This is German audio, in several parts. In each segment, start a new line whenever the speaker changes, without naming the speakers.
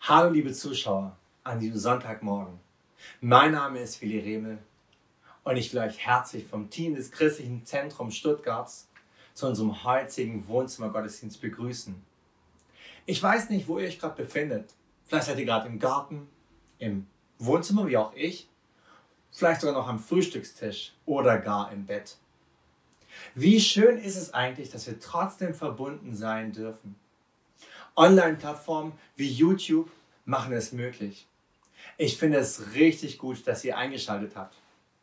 Hallo liebe Zuschauer an diesem Sonntagmorgen. Mein Name ist Willi Remel und ich will euch herzlich vom Team des Christlichen Zentrums Stuttgarts zu unserem heutigen Wohnzimmergottesdienst begrüßen. Ich weiß nicht, wo ihr euch gerade befindet. Vielleicht seid ihr gerade im Garten, im Wohnzimmer wie auch ich, vielleicht sogar noch am Frühstückstisch oder gar im Bett. Wie schön ist es eigentlich, dass wir trotzdem verbunden sein dürfen. Online-Plattformen wie YouTube machen es möglich. Ich finde es richtig gut, dass ihr eingeschaltet habt.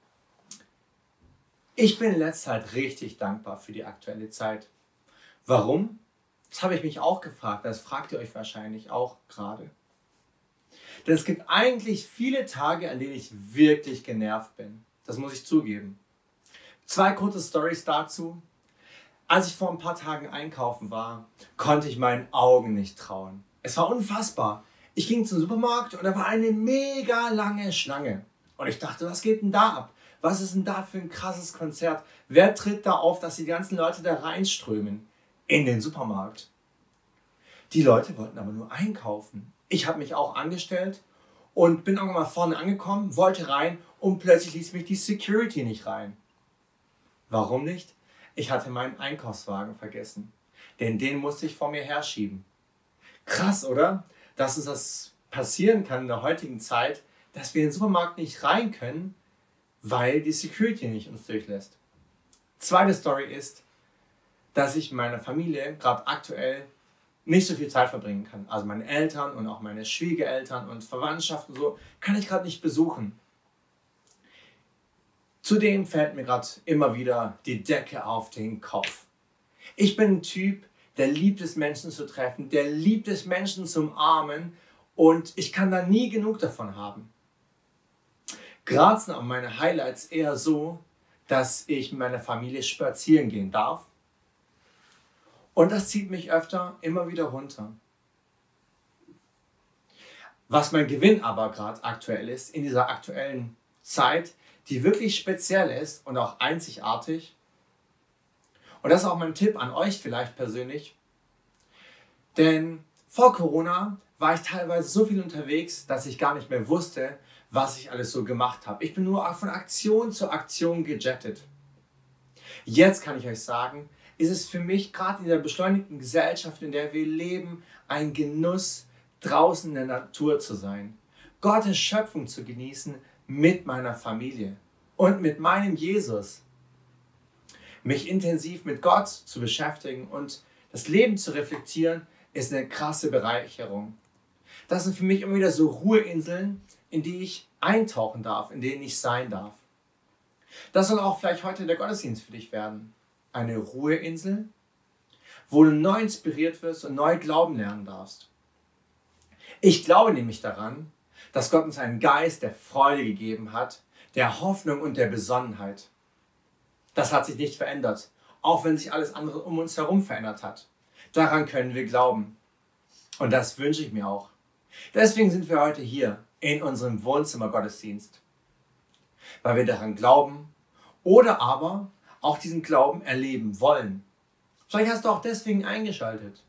Ich bin in letzter Zeit richtig dankbar für die aktuelle Zeit. Warum? Das habe ich mich auch gefragt, das fragt ihr euch wahrscheinlich auch gerade. Denn es gibt eigentlich viele Tage, an denen ich wirklich genervt bin. Das muss ich zugeben. 2 kurze Storys dazu. Als ich vor ein paar Tagen einkaufen war, konnte ich meinen Augen nicht trauen. Es war unfassbar. Ich ging zum Supermarkt und da war eine mega lange Schlange. Und ich dachte, was geht denn da ab? Was ist denn da für ein krasses Konzert? Wer tritt da auf, dass die ganzen Leute da reinströmen in den Supermarkt? Die Leute wollten aber nur einkaufen. Ich habe mich auch angestellt und bin irgendwann mal vorne angekommen, wollte rein und plötzlich ließ mich die Security nicht rein. Warum nicht? Ich hatte meinen Einkaufswagen vergessen, denn den musste ich vor mir herschieben. Krass, oder? Dass uns das passieren kann in der heutigen Zeit, dass wir in den Supermarkt nicht rein können, weil die Security nicht uns durchlässt. Zweite Story ist, dass ich mit meiner Familie gerade aktuell nicht so viel Zeit verbringen kann. Also meine Eltern und auch meine Schwiegereltern und Verwandtschaft und so kann ich gerade nicht besuchen. Zudem fällt mir gerade immer wieder die Decke auf den Kopf. Ich bin ein Typ, der liebt es, Menschen zu treffen, der liebt es, Menschen zu umarmen und ich kann da nie genug davon haben. Gerade sind aber meine Highlights eher so, dass ich mit meiner Familie spazieren gehen darf und das zieht mich öfter immer wieder runter. Was mein Gewinn aber gerade aktuell ist, in dieser aktuellen Zeit, die wirklich speziell ist und auch einzigartig. Und das ist auch mein Tipp an euch vielleicht persönlich. Denn vor Corona war ich teilweise so viel unterwegs, dass ich gar nicht mehr wusste, was ich alles so gemacht habe. Ich bin nur von Aktion zu Aktion gejettet. Jetzt kann ich euch sagen, ist es für mich gerade in der beschleunigten Gesellschaft, in der wir leben, ein Genuss, draußen in der Natur zu sein. Gottes Schöpfung zu genießen mit meiner Familie und mit meinem Jesus. Mich intensiv mit Gott zu beschäftigen und das Leben zu reflektieren, ist eine krasse Bereicherung. Das sind für mich immer wieder so Ruheinseln, in die ich eintauchen darf, in denen ich sein darf. Das soll auch vielleicht heute der Gottesdienst für dich werden. Eine Ruheinsel, wo du neu inspiriert wirst und neu glauben lernen darfst. Ich glaube nämlich daran, dass Gott uns einen Geist der Freude gegeben hat, der Hoffnung und der Besonnenheit. Das hat sich nicht verändert, auch wenn sich alles andere um uns herum verändert hat. Daran können wir glauben. Und das wünsche ich mir auch. Deswegen sind wir heute hier in unserem Wohnzimmer-Gottesdienst. Weil wir daran glauben oder aber auch diesen Glauben erleben wollen. Vielleicht hast du auch deswegen eingeschaltet.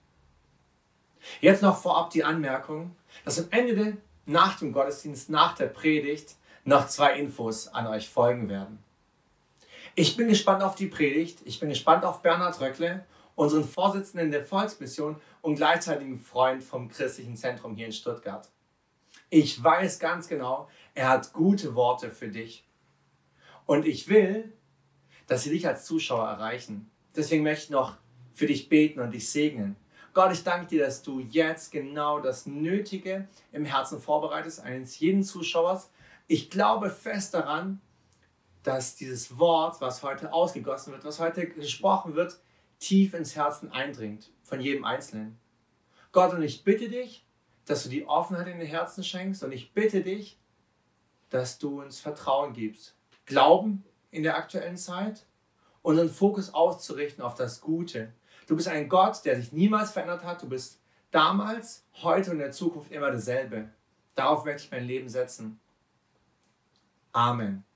Jetzt noch vorab die Anmerkung, dass am Ende nach dem Gottesdienst, nach der Predigt, noch 2 Infos an euch folgen werden. Ich bin gespannt auf die Predigt, ich bin gespannt auf Bernhard Röckle, unseren Vorsitzenden der Volksmission und gleichzeitigen Freund vom Christlichen Zentrum hier in Stuttgart. Ich weiß ganz genau, er hat gute Worte für dich. Und ich will, dass sie dich als Zuschauer erreichen. Deswegen möchte ich noch für dich beten und dich segnen. Gott, ich danke dir, dass du jetzt genau das Nötige im Herzen vorbereitest, eines jeden Zuschauers. Ich glaube fest daran, dass dieses Wort, was heute ausgegossen wird, was heute gesprochen wird, tief ins Herzen eindringt, von jedem Einzelnen. Gott, und ich bitte dich, dass du die Offenheit in den Herzen schenkst und ich bitte dich, dass du uns Vertrauen gibst. Glauben in der aktuellen Zeit, unseren Fokus auszurichten auf das Gute. Du bist ein Gott, der sich niemals verändert hat. Du bist damals, heute und in der Zukunft immer dasselbe. Darauf möchte ich mein Leben setzen. Amen.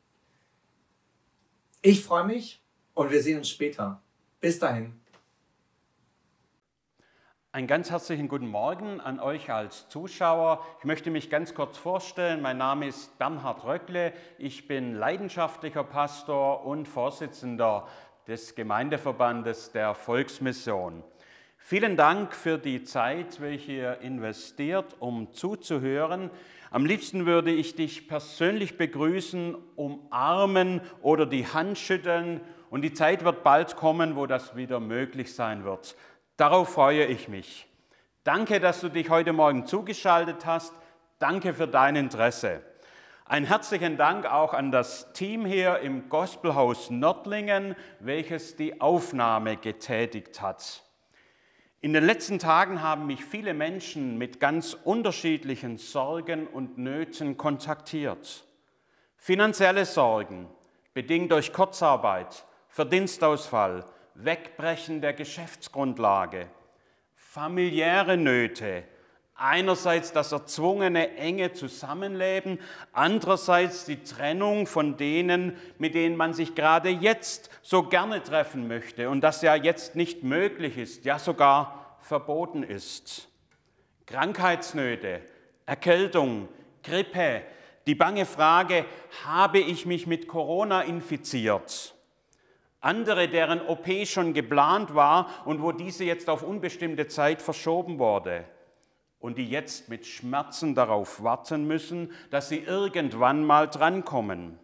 Ich freue mich und wir sehen uns später. Bis dahin.
Einen ganz herzlichen guten Morgen an euch als Zuschauer. Ich möchte mich ganz kurz vorstellen. Mein Name ist Bernhard Röckle. Ich bin leidenschaftlicher Pastor und Vorsitzender des Gemeindeverbandes der Volksmission. Vielen Dank für die Zeit, welche ihr investiert, um zuzuhören. Am liebsten würde ich dich persönlich begrüßen, umarmen oder die Hand schütteln. Und die Zeit wird bald kommen, wo das wieder möglich sein wird. Darauf freue ich mich. Danke, dass du dich heute Morgen zugeschaltet hast. Danke für dein Interesse. Einen herzlichen Dank auch an das Team hier im Gospelhaus Nördlingen, welches die Aufnahme getätigt hat. In den letzten Tagen haben mich viele Menschen mit ganz unterschiedlichen Sorgen und Nöten kontaktiert. Finanzielle Sorgen, bedingt durch Kurzarbeit, Verdienstausfall, Wegbrechen der Geschäftsgrundlage, familiäre Nöte, einerseits das erzwungene enge Zusammenleben, andererseits die Trennung von denen, mit denen man sich gerade jetzt so gerne treffen möchte und das ja jetzt nicht möglich ist, ja sogar verboten ist. Krankheitsnöte, Erkältung, Grippe, die bange Frage, habe ich mich mit Corona infiziert? Andere, deren OP schon geplant war und wo diese jetzt auf unbestimmte Zeit verschoben wurde und die jetzt mit Schmerzen darauf warten müssen, dass sie irgendwann mal drankommen.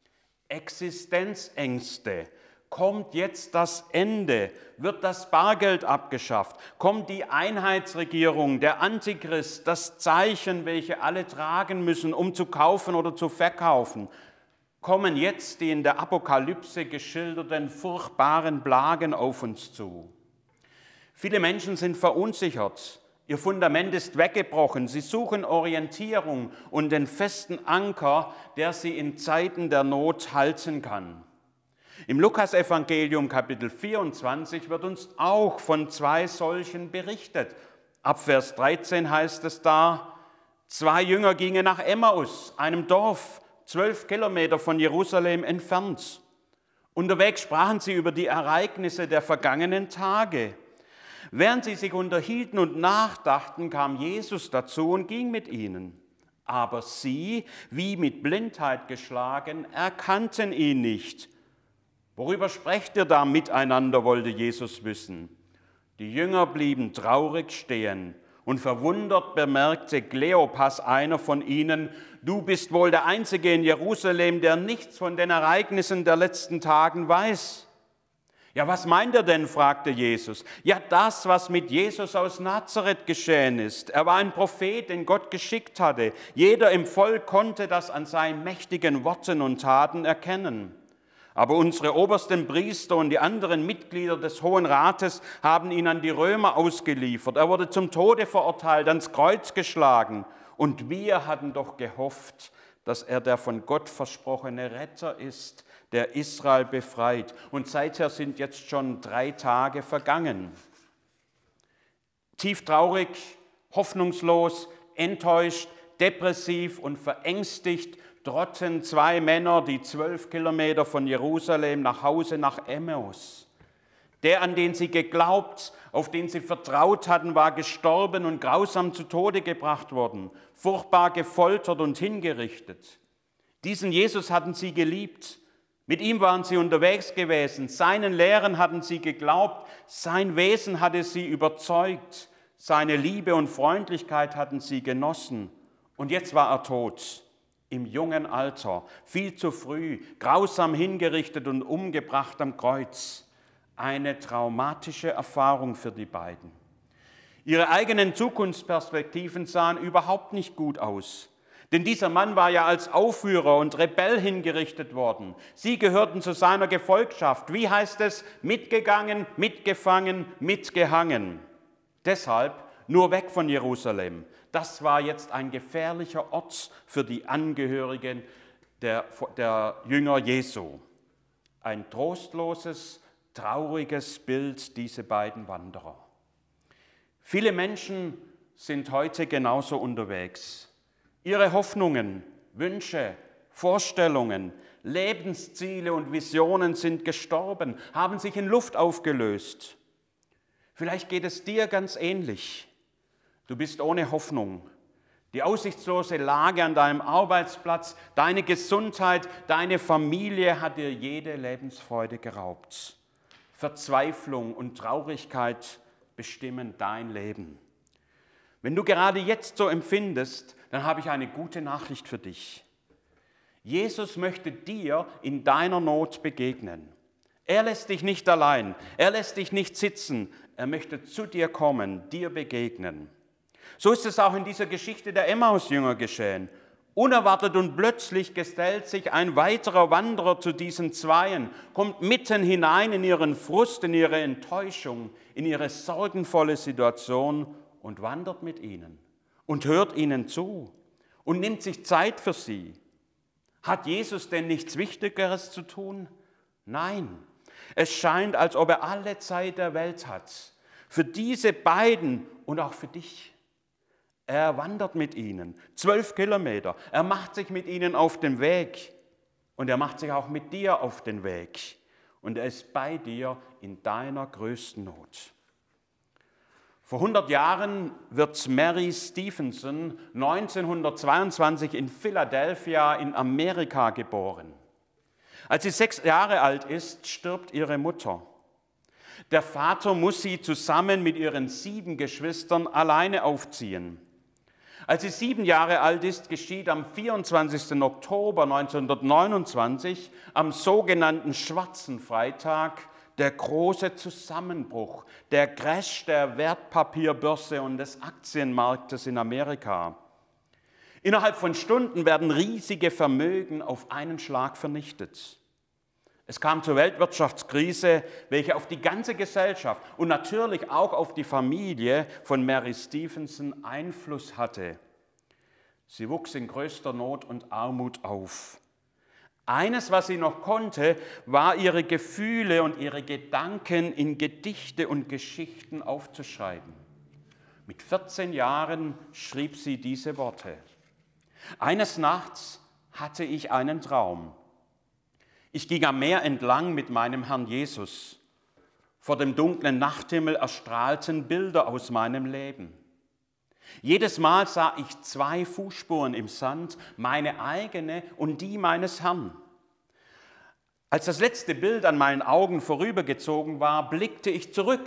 Existenzängste. Kommt jetzt das Ende? Wird das Bargeld abgeschafft? Kommt die Einheitsregierung, der Antichrist, das Zeichen, welche alle tragen müssen, um zu kaufen oder zu verkaufen? Kommen jetzt die in der Apokalypse geschilderten furchtbaren Plagen auf uns zu. Viele Menschen sind verunsichert, ihr Fundament ist weggebrochen, sie suchen Orientierung und den festen Anker, der sie in Zeiten der Not halten kann. Im Lukasevangelium Kapitel 24 wird uns auch von zwei solchen berichtet. Ab Vers 13 heißt es da, 2 Jünger gingen nach Emmaus, einem Dorf, 12 Kilometer von Jerusalem entfernt. Unterwegs sprachen sie über die Ereignisse der vergangenen Tage. Während sie sich unterhielten und nachdachten, kam Jesus dazu und ging mit ihnen. Aber sie, wie mit Blindheit geschlagen, erkannten ihn nicht. Worüber sprecht ihr da miteinander, wollte Jesus wissen. Die Jünger blieben traurig stehen. Und verwundert bemerkte Kleopas, einer von ihnen, du bist wohl der Einzige in Jerusalem, der nichts von den Ereignissen der letzten Tagen weiß. Ja, was meint er denn, fragte Jesus. Ja, das, was mit Jesus aus Nazareth geschehen ist. Er war ein Prophet, den Gott geschickt hatte. Jeder im Volk konnte das an seinen mächtigen Worten und Taten erkennen. Aber unsere obersten Priester und die anderen Mitglieder des Hohen Rates haben ihn an die Römer ausgeliefert. Er wurde zum Tode verurteilt, ans Kreuz geschlagen. Und wir hatten doch gehofft, dass er der von Gott versprochene Retter ist, der Israel befreit. Und seither sind jetzt schon 3 Tage vergangen. Tief traurig, hoffnungslos, enttäuscht, depressiv und verängstigt trotten 2 Männer die 12 Kilometer von Jerusalem nach Hause nach Emmaus. Der, an den sie geglaubt, auf den sie vertraut hatten, war gestorben und grausam zu Tode gebracht worden, furchtbar gefoltert und hingerichtet. Diesen Jesus hatten sie geliebt, mit ihm waren sie unterwegs gewesen, seinen Lehren hatten sie geglaubt, sein Wesen hatte sie überzeugt, seine Liebe und Freundlichkeit hatten sie genossen. Und jetzt war er tot. Im jungen Alter, viel zu früh, grausam hingerichtet und umgebracht am Kreuz. Eine traumatische Erfahrung für die beiden. Ihre eigenen Zukunftsperspektiven sahen überhaupt nicht gut aus. Denn dieser Mann war ja als Aufrührer und Rebell hingerichtet worden. Sie gehörten zu seiner Gefolgschaft. Wie heißt es? Mitgegangen, mitgefangen, mitgehangen. Deshalb nur weg von Jerusalem. Das war jetzt ein gefährlicher Ort für die Angehörigen der Jünger Jesu. Ein trostloses, trauriges Bild, diese beiden Wanderer. Viele Menschen sind heute genauso unterwegs. Ihre Hoffnungen, Wünsche, Vorstellungen, Lebensziele und Visionen sind gestorben, haben sich in Luft aufgelöst. Vielleicht geht es dir ganz ähnlich. Du bist ohne Hoffnung. Die aussichtslose Lage an deinem Arbeitsplatz, deine Gesundheit, deine Familie hat dir jede Lebensfreude geraubt. Verzweiflung und Traurigkeit bestimmen dein Leben. Wenn du gerade jetzt so empfindest, dann habe ich eine gute Nachricht für dich. Jesus möchte dir in deiner Not begegnen. Er lässt dich nicht allein, er lässt dich nicht sitzen, er möchte zu dir kommen, dir begegnen. So ist es auch in dieser Geschichte der Emmaus-Jünger geschehen. Unerwartet und plötzlich gesellt sich ein weiterer Wanderer zu diesen Zweien, kommt mitten hinein in ihren Frust, in ihre Enttäuschung, in ihre sorgenvolle Situation und wandert mit ihnen und hört ihnen zu und nimmt sich Zeit für sie. Hat Jesus denn nichts Wichtigeres zu tun? Nein, es scheint, als ob er alle Zeit der Welt hat. Für diese beiden und auch für dich. Er wandert mit ihnen 12 Kilometer. Er macht sich mit ihnen auf den Weg. Und er macht sich auch mit dir auf den Weg. Und er ist bei dir in deiner größten Not. Vor 100 Jahren wird Mary Stevenson 1922 in Philadelphia in Amerika geboren. Als sie 6 Jahre alt ist, stirbt ihre Mutter. Der Vater muss sie zusammen mit ihren 7 Geschwistern alleine aufziehen. Als sie 7 Jahre alt ist, geschieht am 24. Oktober 1929, am sogenannten Schwarzen Freitag, der große Zusammenbruch, der Crash der Wertpapierbörse und des Aktienmarktes in Amerika. Innerhalb von Stunden werden riesige Vermögen auf einen Schlag vernichtet. Es kam zur Weltwirtschaftskrise, welche auf die ganze Gesellschaft und natürlich auch auf die Familie von Mary Stevenson Einfluss hatte. Sie wuchs in größter Not und Armut auf. Eines, was sie noch konnte, war ihre Gefühle und ihre Gedanken in Gedichte und Geschichten aufzuschreiben. Mit 14 Jahren schrieb sie diese Worte. Eines Nachts hatte ich einen Traum. Ich ging am Meer entlang mit meinem Herrn Jesus. Vor dem dunklen Nachthimmel erstrahlten Bilder aus meinem Leben. Jedes Mal sah ich 2 Fußspuren im Sand, meine eigene und die meines Herrn. Als das letzte Bild an meinen Augen vorübergezogen war, blickte ich zurück.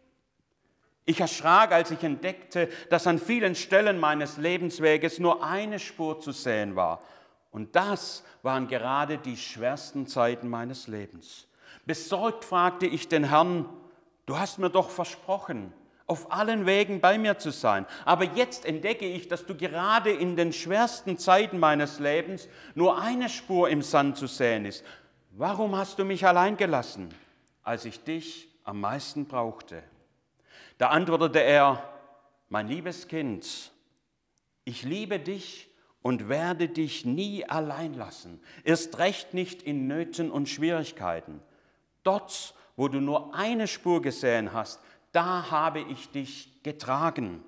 Ich erschrak, als ich entdeckte, dass an vielen Stellen meines Lebensweges nur eine Spur zu sehen war. Und das waren gerade die schwersten Zeiten meines Lebens. Besorgt fragte ich den Herrn, du hast mir doch versprochen, auf allen Wegen bei mir zu sein. Aber jetzt entdecke ich, dass du gerade in den schwersten Zeiten meines Lebens nur eine Spur im Sand zu sehen ist. Warum hast du mich allein gelassen, als ich dich am meisten brauchte? Da antwortete er, mein liebes Kind, ich liebe dich und werde dich nie allein lassen, erst recht nicht in Nöten und Schwierigkeiten. Dort, wo du nur eine Spur gesehen hast, da habe ich dich getragen.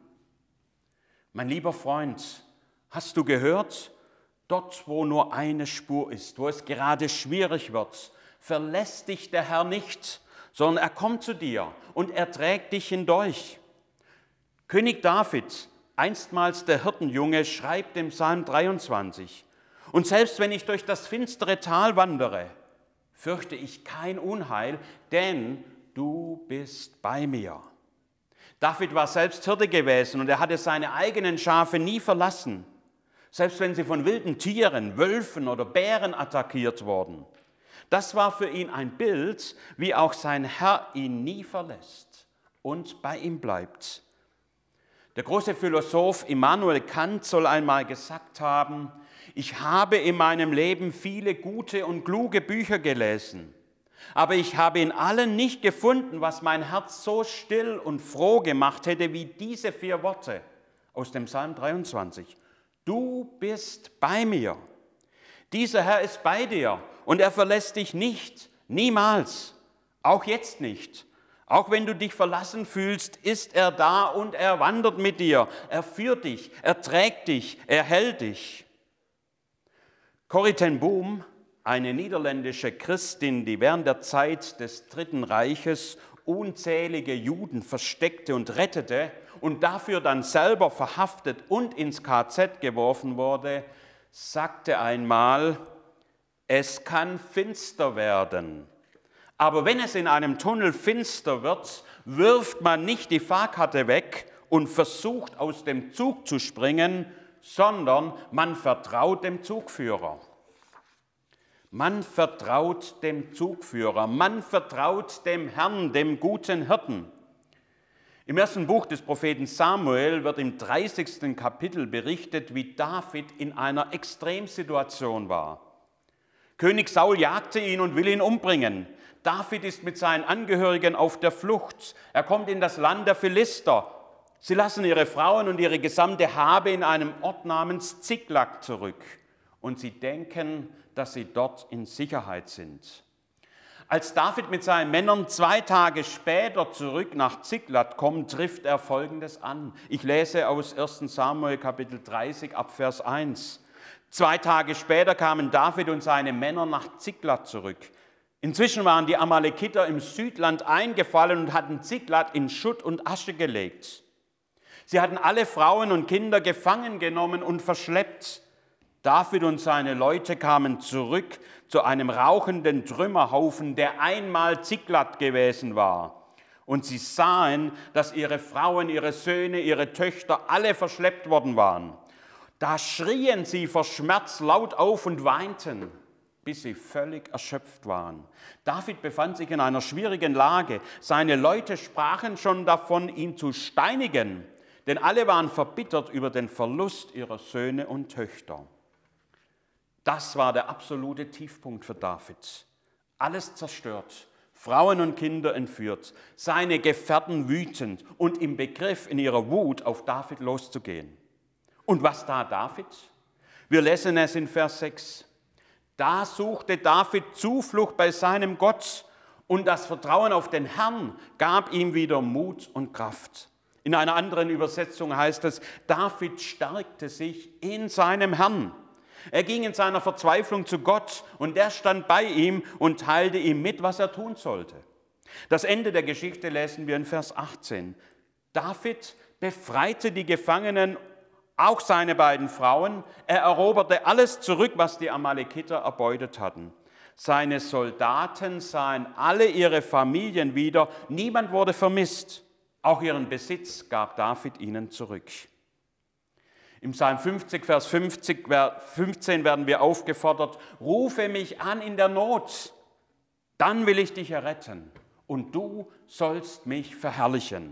Mein lieber Freund, hast du gehört? Dort, wo nur eine Spur ist, wo es gerade schwierig wird, verlässt dich der Herr nicht, sondern er kommt zu dir und er trägt dich hindurch. König David, einstmals der Hirtenjunge, schreibt im Psalm 23, und selbst wenn ich durch das finstere Tal wandere, fürchte ich kein Unheil, denn du bist bei mir. David war selbst Hirte gewesen und er hatte seine eigenen Schafe nie verlassen, selbst wenn sie von wilden Tieren, Wölfen oder Bären attackiert wurden. Das war für ihn ein Bild, wie auch sein Herr ihn nie verlässt und bei ihm bleibt. Der große Philosoph Immanuel Kant soll einmal gesagt haben, ich habe in meinem Leben viele gute und kluge Bücher gelesen, aber ich habe in allen nicht gefunden, was mein Herz so still und froh gemacht hätte, wie diese 4 Worte aus dem Psalm 23. Du bist bei mir. Dieser Herr ist bei dir und er verlässt dich nicht, niemals, auch jetzt nicht. Auch wenn du dich verlassen fühlst, ist er da und er wandert mit dir. Er führt dich, er trägt dich, er hält dich. Corrie ten Boom, eine niederländische Christin, die während der Zeit des Dritten Reiches unzählige Juden versteckte und rettete und dafür dann selber verhaftet und ins KZ geworfen wurde, sagte einmal: Es kann finster werden, aber wenn es in einem Tunnel finster wird, wirft man nicht die Fahrkarte weg und versucht, aus dem Zug zu springen, sondern man vertraut dem Zugführer. Man vertraut dem Zugführer, man vertraut dem Herrn, dem guten Hirten. Im ersten Buch des Propheten Samuel wird im 30. Kapitel berichtet, wie David in einer Extremsituation war. König Saul jagte ihn und will ihn umbringen. David ist mit seinen Angehörigen auf der Flucht. Er kommt in das Land der Philister. Sie lassen ihre Frauen und ihre gesamte Habe in einem Ort namens Ziklag zurück. Und sie denken, dass sie dort in Sicherheit sind. Als David mit seinen Männern 2 Tage später zurück nach Ziklag kommt, trifft er Folgendes an. Ich lese aus 1. Samuel Kapitel 30 ab Vers 1. 2 Tage später kamen David und seine Männer nach Ziklag zurück. Inzwischen waren die Amalekiter im Südland eingefallen und hatten Ziklag in Schutt und Asche gelegt. Sie hatten alle Frauen und Kinder gefangen genommen und verschleppt. David und seine Leute kamen zurück zu einem rauchenden Trümmerhaufen, der einmal Ziklag gewesen war. Und sie sahen, dass ihre Frauen, ihre Söhne, ihre Töchter alle verschleppt worden waren. Da schrien sie vor Schmerz laut auf und weinten, bis sie völlig erschöpft waren. David befand sich in einer schwierigen Lage. Seine Leute sprachen schon davon, ihn zu steinigen, denn alle waren verbittert über den Verlust ihrer Söhne und Töchter. Das war der absolute Tiefpunkt für David. Alles zerstört, Frauen und Kinder entführt, seine Gefährten wütend und im Begriff, in ihrer Wut auf David loszugehen. Und was tat David? Wir lesen es in Vers 6. Da suchte David Zuflucht bei seinem Gott und das Vertrauen auf den Herrn gab ihm wieder Mut und Kraft. In einer anderen Übersetzung heißt es, David stärkte sich in seinem Herrn. Er ging in seiner Verzweiflung zu Gott und der stand bei ihm und teilte ihm mit, was er tun sollte. Das Ende der Geschichte lesen wir in Vers 18. David befreite die Gefangenen, auch seine beiden Frauen. Er eroberte alles zurück, was die Amalekiter erbeutet hatten. Seine Soldaten sahen alle ihre Familien wieder. Niemand wurde vermisst. Auch ihren Besitz gab David ihnen zurück. Im Psalm 50, Vers 15 werden wir aufgefordert, rufe mich an in der Not, dann will ich dich erretten und du sollst mich verherrlichen.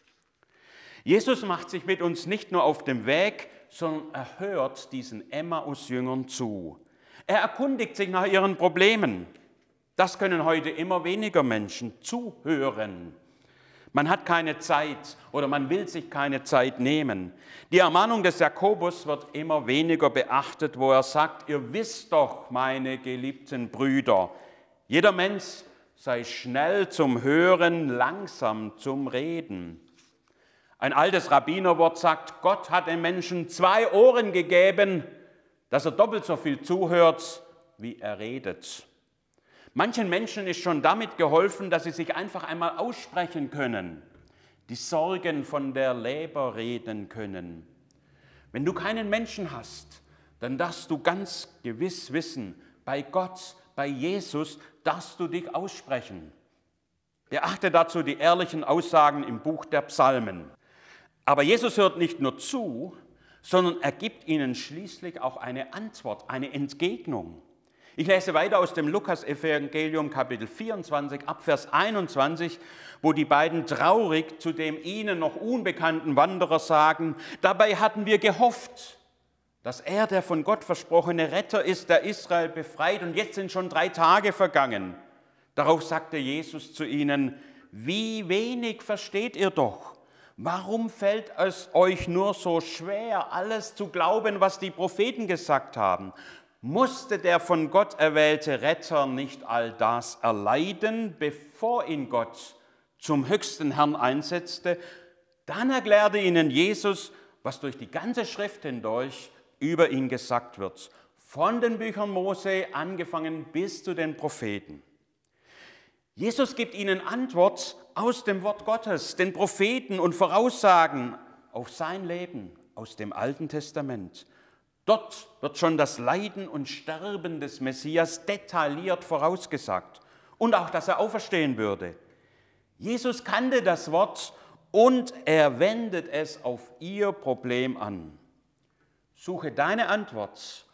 Jesus macht sich mit uns nicht nur auf dem Weg, sondern er hört diesen Emmaus-Jüngern zu. Er erkundigt sich nach ihren Problemen. Das können heute immer weniger Menschen zuhören. Man hat keine Zeit oder man will sich keine Zeit nehmen. Die Ermahnung des Jakobus wird immer weniger beachtet, wo er sagt, ihr wisst doch, meine geliebten Brüder, jeder Mensch sei schnell zum Hören, langsam zum Reden. Ein altes Rabbinerwort sagt, Gott hat dem Menschen 2 Ohren gegeben, dass er doppelt so viel zuhört, wie er redet. Manchen Menschen ist schon damit geholfen, dass sie sich einfach einmal aussprechen können, die Sorgen von der Leber reden können. Wenn du keinen Menschen hast, dann darfst du ganz gewiss wissen, bei Gott, bei Jesus, darfst du dich aussprechen. Beachte dazu die ehrlichen Aussagen im Buch der Psalmen. Aber Jesus hört nicht nur zu, sondern er gibt ihnen schließlich auch eine Antwort, eine Entgegnung. Ich lese weiter aus dem Lukas-Evangelium, Kapitel 24, ab Vers 21, wo die beiden traurig zu dem ihnen noch unbekannten Wanderer sagen, dabei hatten wir gehofft, dass er der von Gott versprochene Retter ist, der Israel befreit, und jetzt sind schon 3 Tage vergangen. Darauf sagte Jesus zu ihnen, wie wenig versteht ihr doch? Warum fällt es euch nur so schwer, alles zu glauben, was die Propheten gesagt haben? Musste der von Gott erwählte Retter nicht all das erleiden, bevor ihn Gott zum höchsten Herrn einsetzte? Dann erklärte ihnen Jesus, was durch die ganze Schrift hindurch über ihn gesagt wird, von den Büchern Mose angefangen bis zu den Propheten. Jesus gibt ihnen Antwort aus dem Wort Gottes, den Propheten und Voraussagen auf sein Leben aus dem Alten Testament. Dort wird schon das Leiden und Sterben des Messias detailliert vorausgesagt und auch, dass er auferstehen würde. Jesus kannte das Wort und er wendet es auf ihr Problem an. Suche deine Antwort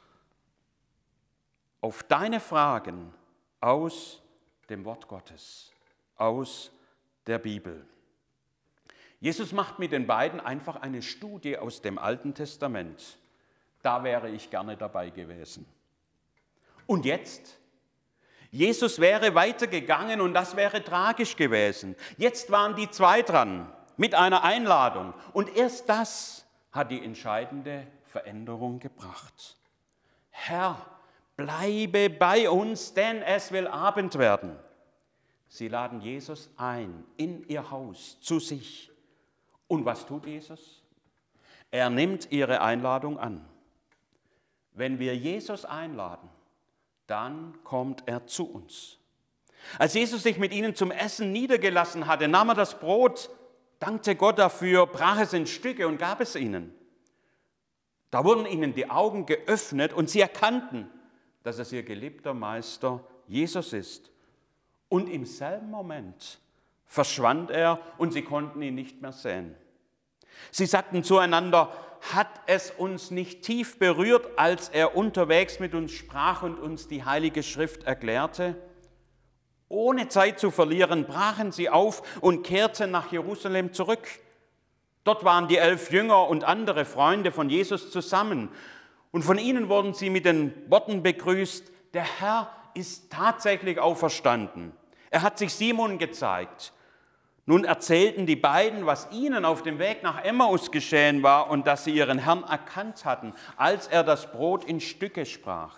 auf deine Fragen aus dem Wort Gottes, aus der Bibel. Jesus macht mit den beiden einfach eine Studie aus dem Alten Testament. Da wäre ich gerne dabei gewesen. Und jetzt? Jesus wäre weitergegangen und das wäre tragisch gewesen. Jetzt waren die zwei dran mit einer Einladung und erst das hat die entscheidende Veränderung gebracht. Herr, bleibe bei uns, denn es will Abend werden. Sie laden Jesus ein in ihr Haus zu sich. Und was tut Jesus? Er nimmt ihre Einladung an. Wenn wir Jesus einladen, dann kommt er zu uns. Als Jesus sich mit ihnen zum Essen niedergelassen hatte, nahm er das Brot, dankte Gott dafür, brach es in Stücke und gab es ihnen. Da wurden ihnen die Augen geöffnet und sie erkannten, dass es ihr geliebter Meister Jesus ist. Und im selben Moment verschwand er und sie konnten ihn nicht mehr sehen. Sie sagten zueinander, hat es uns nicht tief berührt, als er unterwegs mit uns sprach und uns die Heilige Schrift erklärte? Ohne Zeit zu verlieren, brachen sie auf und kehrten nach Jerusalem zurück. Dort waren die 11 Jünger und andere Freunde von Jesus zusammen. Und von ihnen wurden sie mit den Worten begrüßt, der Herr ist tatsächlich auferstanden. Er hat sich Simon gezeigt. Nun erzählten die beiden, was ihnen auf dem Weg nach Emmaus geschehen war und dass sie ihren Herrn erkannt hatten, als er das Brot in Stücke sprach.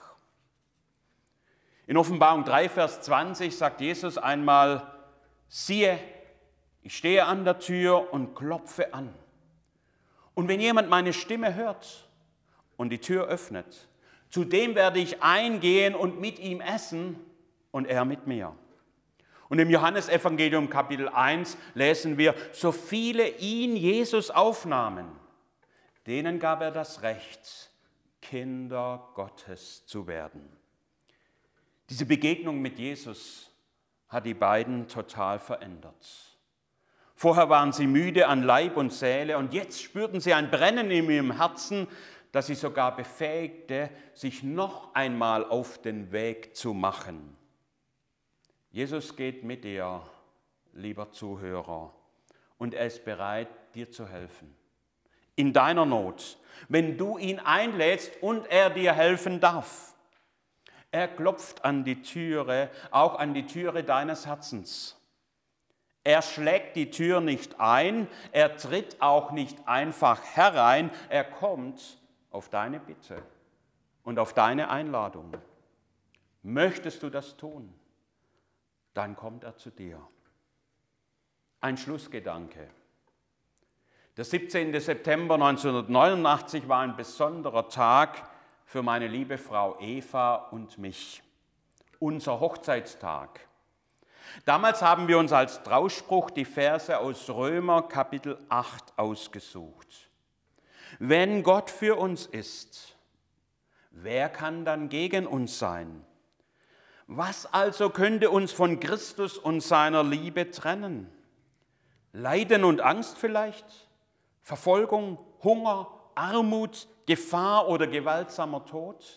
In Offenbarung 3, Vers 20 sagt Jesus einmal, siehe, ich stehe an der Tür und klopfe an. Und wenn jemand meine Stimme hört und die Tür öffnet, zu dem werde ich eingehen und mit ihm essen und er mit mir. Und im Johannesevangelium Kapitel 1 lesen wir, so viele ihn, Jesus, aufnahmen, denen gab er das Recht, Kinder Gottes zu werden. Diese Begegnung mit Jesus hat die beiden total verändert. Vorher waren sie müde an Leib und Seele und jetzt spürten sie ein Brennen in ihrem Herzen, das sie sogar befähigte, sich noch einmal auf den Weg zu machen. Jesus geht mit dir, lieber Zuhörer, und er ist bereit, dir zu helfen. In deiner Not, wenn du ihn einlädst und er dir helfen darf. Er klopft an die Türe, auch an die Türe deines Herzens. Er schlägt die Tür nicht ein, er tritt auch nicht einfach herein, er kommt auf deine Bitte und auf deine Einladung. Möchtest du das tun? Dann kommt er zu dir. Ein Schlussgedanke. Der 17. September 1989 war ein besonderer Tag für meine liebe Frau Eva und mich. Unser Hochzeitstag. Damals haben wir uns als Trauspruch die Verse aus Römer Kapitel 8 ausgesucht. Wenn Gott für uns ist, wer kann dann gegen uns sein? Was also könnte uns von Christus und seiner Liebe trennen? Leiden und Angst vielleicht? Verfolgung, Hunger, Armut, Gefahr oder gewaltsamer Tod?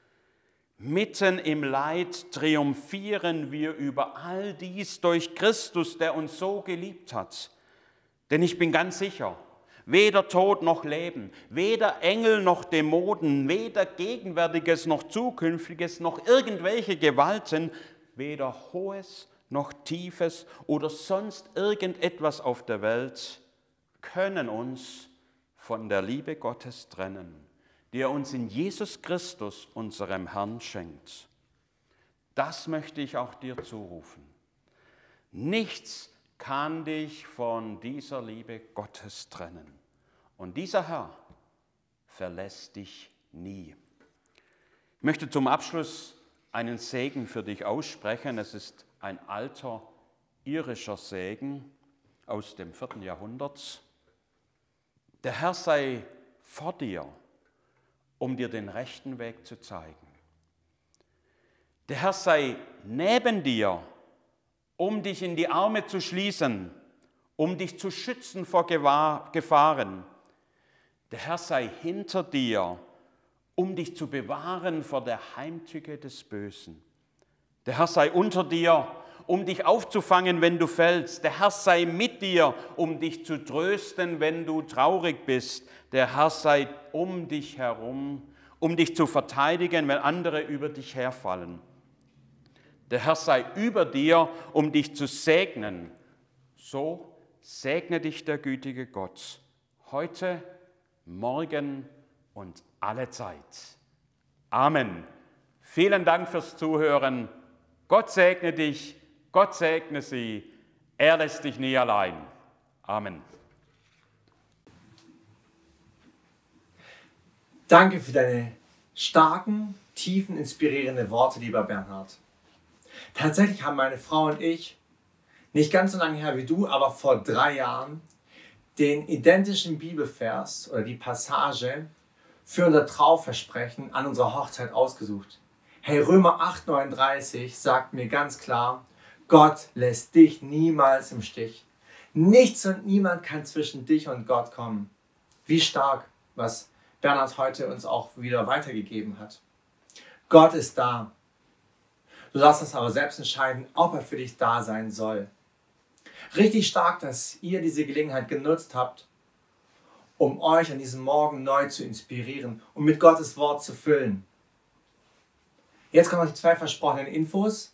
Mitten im Leid triumphieren wir über all dies durch Christus, der uns so geliebt hat. Denn ich bin ganz sicher, weder Tod noch Leben, weder Engel noch Dämonen, weder Gegenwärtiges noch Zukünftiges, noch irgendwelche Gewalten, weder Hohes noch Tiefes oder sonst irgendetwas auf der Welt können uns von der Liebe Gottes trennen, die er uns in Jesus Christus, unserem Herrn, schenkt. Das möchte ich auch dir zurufen. Nichts kann dich von dieser Liebe Gottes trennen. Und dieser Herr verlässt dich nie. Ich möchte zum Abschluss einen Segen für dich aussprechen. Es ist ein alter irischer Segen aus dem 4. Jahrhundert. Der Herr sei vor dir, um dir den rechten Weg zu zeigen. Der Herr sei neben dir, um dich in die Arme zu schließen, um dich zu schützen vor Gefahren. Der Herr sei hinter dir, um dich zu bewahren vor der Heimtücke des Bösen. Der Herr sei unter dir, um dich aufzufangen, wenn du fällst. Der Herr sei mit dir, um dich zu trösten, wenn du traurig bist. Der Herr sei um dich herum, um dich zu verteidigen, wenn andere über dich herfallen. Der Herr sei über dir, um dich zu segnen. So segne dich der gütige Gott, heute, morgen und alle Zeit. Amen. Vielen Dank fürs Zuhören. Gott segne dich, Gott segne sie. Er lässt dich nie allein. Amen.
Danke für deine starken, tiefen, inspirierenden Worte, lieber Bernhard. Tatsächlich haben meine Frau und ich, nicht ganz so lange her wie du, aber vor 3 Jahren, den identischen Bibelvers oder die Passage für unser Trauversprechen an unserer Hochzeit ausgesucht. Hey, Römer 8,39 sagt mir ganz klar, Gott lässt dich niemals im Stich. Nichts und niemand kann zwischen dich und Gott kommen. Wie stark, was Bernhard heute uns auch wieder weitergegeben hat. Gott ist da. Du darfst es aber selbst entscheiden, ob er für dich da sein soll. Richtig stark, dass ihr diese Gelegenheit genutzt habt, um euch an diesem Morgen neu zu inspirieren und mit Gottes Wort zu füllen. Jetzt kommen noch die 2 versprochenen Infos.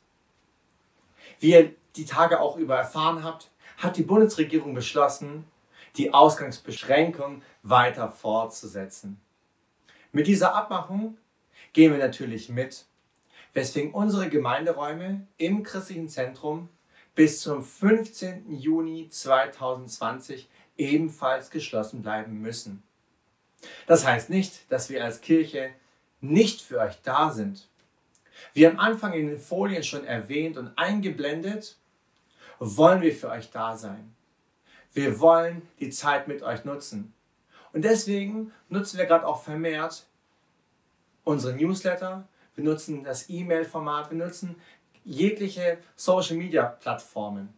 Wie ihr die Tage auch über erfahren habt, hat die Bundesregierung beschlossen, die Ausgangsbeschränkung weiter fortzusetzen. Mit dieser Abmachung gehen wir natürlich mit, weswegen unsere Gemeinderäume im christlichen Zentrum bis zum 15. Juni 2020 ebenfalls geschlossen bleiben müssen. Das heißt nicht, dass wir als Kirche nicht für euch da sind. Wie am Anfang in den Folien schon erwähnt und eingeblendet, wollen wir für euch da sein. Wir wollen die Zeit mit euch nutzen. Und deswegen nutzen wir gerade auch vermehrt unsere Newsletter, wir nutzen das E-Mail-Format, wir nutzen jegliche Social-Media-Plattformen.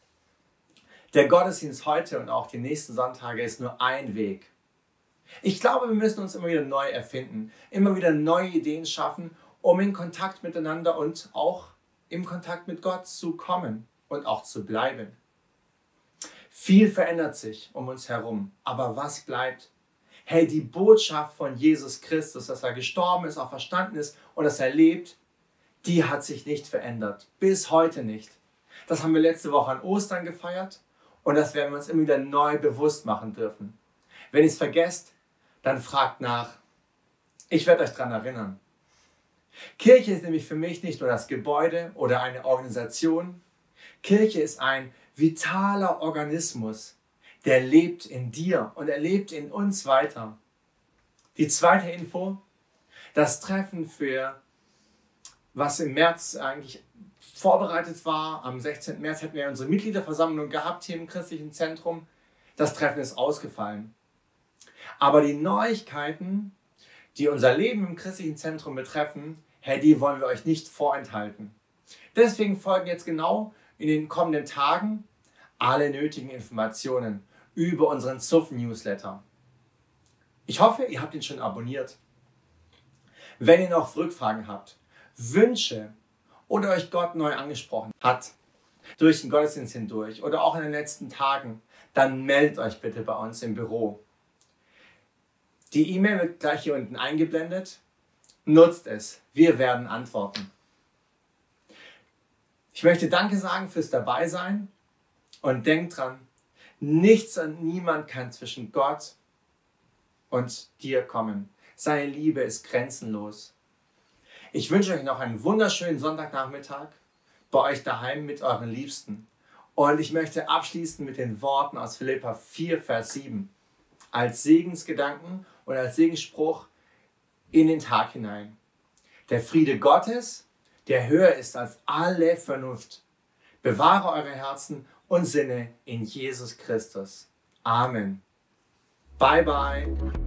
Der Gottesdienst heute und auch die nächsten Sonntage ist nur ein Weg. Ich glaube, wir müssen uns immer wieder neu erfinden, immer wieder neue Ideen schaffen, um in Kontakt miteinander und auch im Kontakt mit Gott zu kommen und auch zu bleiben. Viel verändert sich um uns herum, aber was bleibt? Hey, die Botschaft von Jesus Christus, dass er gestorben ist, auch verstanden ist und dass er lebt, die hat sich nicht verändert. Bis heute nicht. Das haben wir letzte Woche an Ostern gefeiert und das werden wir uns immer wieder neu bewusst machen dürfen. Wenn ihr es vergesst, dann fragt nach. Ich werde euch daran erinnern. Kirche ist nämlich für mich nicht nur das Gebäude oder eine Organisation. Kirche ist ein vitaler Organismus, der lebt in dir und er lebt in uns weiter. Die zweite Info, das Treffen für, was im März eigentlich vorbereitet war. Am 16. März hätten wir unsere Mitgliederversammlung gehabt hier im christlichen Zentrum. Das Treffen ist ausgefallen. Aber die Neuigkeiten, die unser Leben im christlichen Zentrum betreffen, die wollen wir euch nicht vorenthalten. Deswegen folgen jetzt genau in den kommenden Tagen alle nötigen Informationen über unseren ZUF-Newsletter. Ich hoffe, ihr habt ihn schon abonniert. Wenn ihr noch Rückfragen habt, Wünsche oder euch Gott neu angesprochen hat, durch den Gottesdienst hindurch oder auch in den letzten Tagen, dann meldet euch bitte bei uns im Büro. Die E-Mail wird gleich hier unten eingeblendet. Nutzt es. Wir werden antworten. Ich möchte Danke sagen fürs Dabeisein und denkt dran, nichts und niemand kann zwischen Gott und dir kommen. Seine Liebe ist grenzenlos. Ich wünsche euch noch einen wunderschönen Sonntagnachmittag bei euch daheim mit euren Liebsten. Und ich möchte abschließen mit den Worten aus Philipper 4, Vers 7 als Segensgedanken und als Segensspruch in den Tag hinein. Der Friede Gottes, der höher ist als alle Vernunft, Bewahre eure Herzen und Sinne in Jesus Christus. Amen. Bye, bye.